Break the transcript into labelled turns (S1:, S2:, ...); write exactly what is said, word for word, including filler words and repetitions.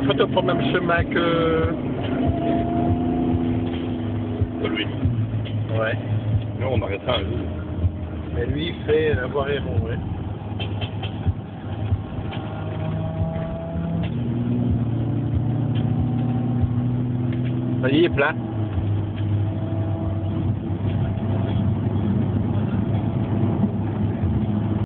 S1: En fait, on prend le même chemin que...
S2: Lui.
S1: Ouais.
S2: Non, on arrêtera un jour.
S1: Mais lui, il fait la voie Héron, ouais. Ça y est, il est plat.